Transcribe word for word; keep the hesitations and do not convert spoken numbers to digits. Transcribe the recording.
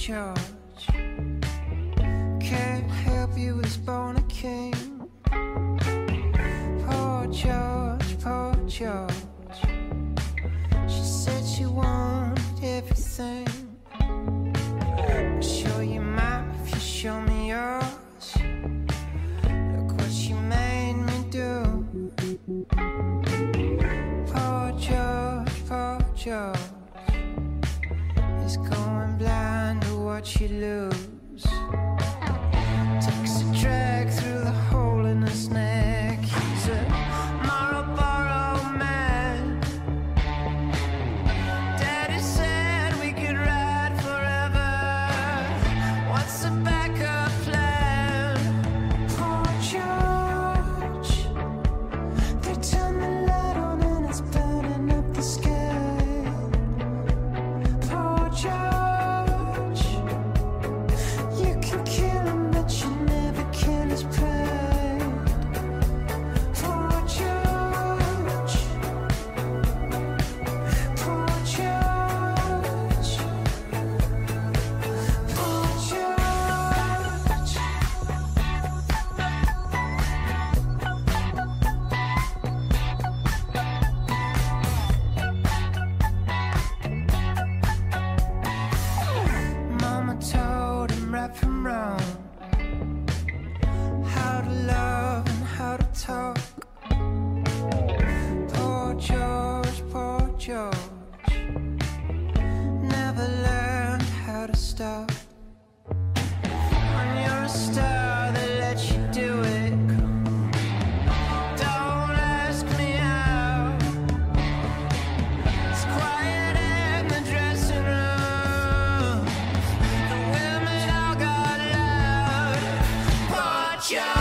George. Can't help you, was born a king. Poor George, poor George. She said she wanted everything. I'll show you mine if you show me yours. Look what she made me do. Poor George, poor George is going blind to what you lose. Takes a drag through the hole in his neck. He's a Marlboro man. Daddy said we could ride forever. What's the backup plan? Poor George, they turn the light on and it's burning up the sky. Poor George, you can kill him but you never kill his pride. Poor George, poor George, poor George. Mama told him right from wrong, how to love and how to talk. Poor George, poor George, never learned how to stop. When you're a star, they let you do it. Don't ask me how. It's quiet in the dressing room. The women all got loud. Poor George.